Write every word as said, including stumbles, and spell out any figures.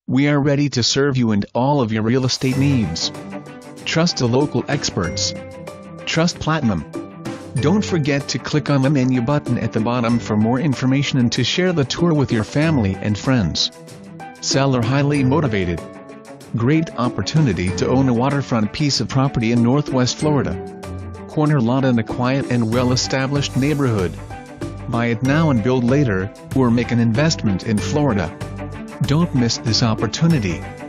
We are ready to serve you and all of your real estate needs. Trust the local experts. Trust Platinum. Don't forget to click on the menu button at the bottom for more information and to share the tour with your family and friends. Seller highly motivated. Great opportunity to own a waterfront piece of property in Northwest Florida. Corner lot in a quiet and well-established neighborhood. Buy it now and build later, or make an investment in Florida. Don't miss this opportunity.